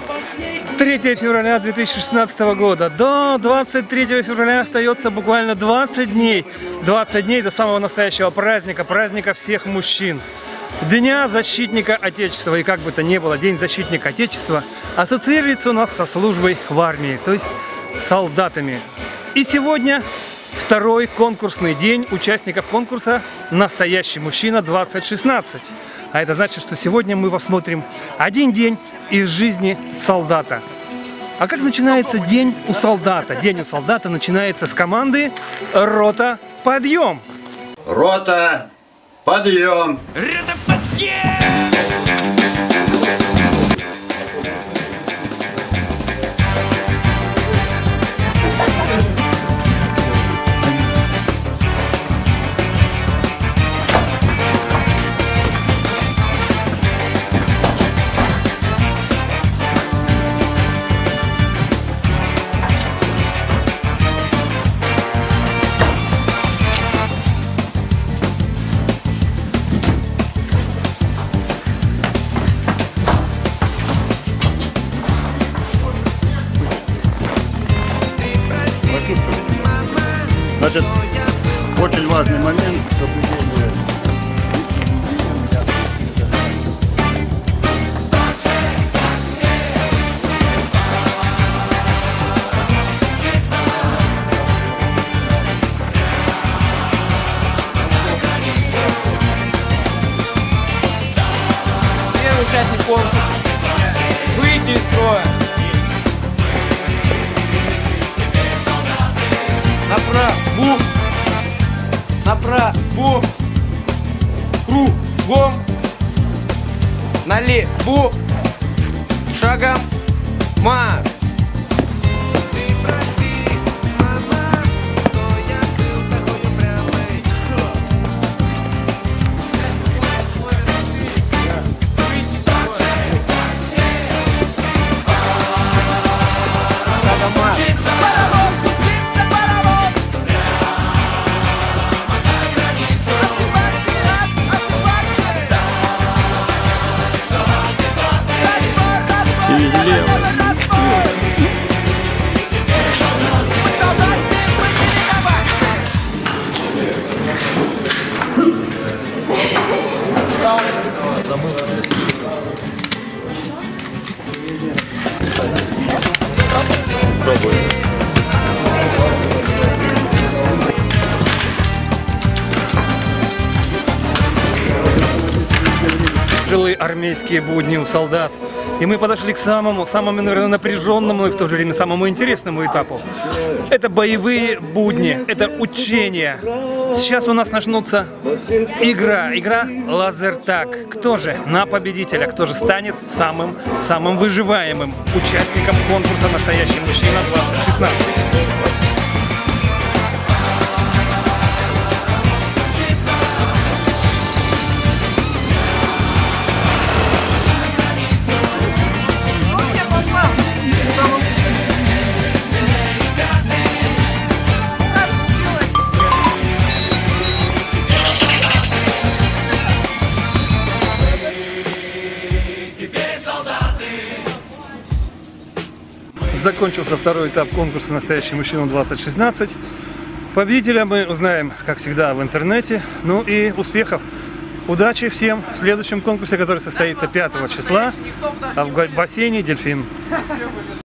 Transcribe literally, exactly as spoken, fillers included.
третье февраля две тысячи шестнадцатого года. До двадцать третьего февраля остается буквально двадцать дней. двадцать дней до самого настоящего праздника, праздника всех мужчин. Дня защитника Отечества. И как бы то ни было, День защитника Отечества ассоциируется у нас со службой в армии, то есть с солдатами. И сегодня второй конкурсный день участников конкурса «Настоящий мужчина двадцать шестнадцать». А это значит, что сегодня мы посмотрим один день из жизни солдата. А как начинается день у солдата? День у солдата начинается с команды «Рота, подъем!». Рота, подъем! Рота, подъем! Значит, очень важный момент соблюдения. Первый участник конкурса. Выйти из строя. Направо. Направо. Кругом. Налево. Шагом. Марш. Тяжелые армейские будни у солдат. И мы подошли к самому, самому, наверное, напряженному и в то же время самому интересному этапу. Это боевые будни, это учения. Сейчас у нас начнутся игра, игра лазертаг. Кто же на победителя, кто же станет самым, самым выживаемым участником конкурса «Настоящий мужчина двадцать шестнадцать». Закончился второй этап конкурса «Настоящий мужчина двадцать шестнадцать». Победителя мы узнаем, как всегда, в интернете. Ну и успехов! Удачи всем в следующем конкурсе, который состоится пятого числа в бассейне «Дельфин».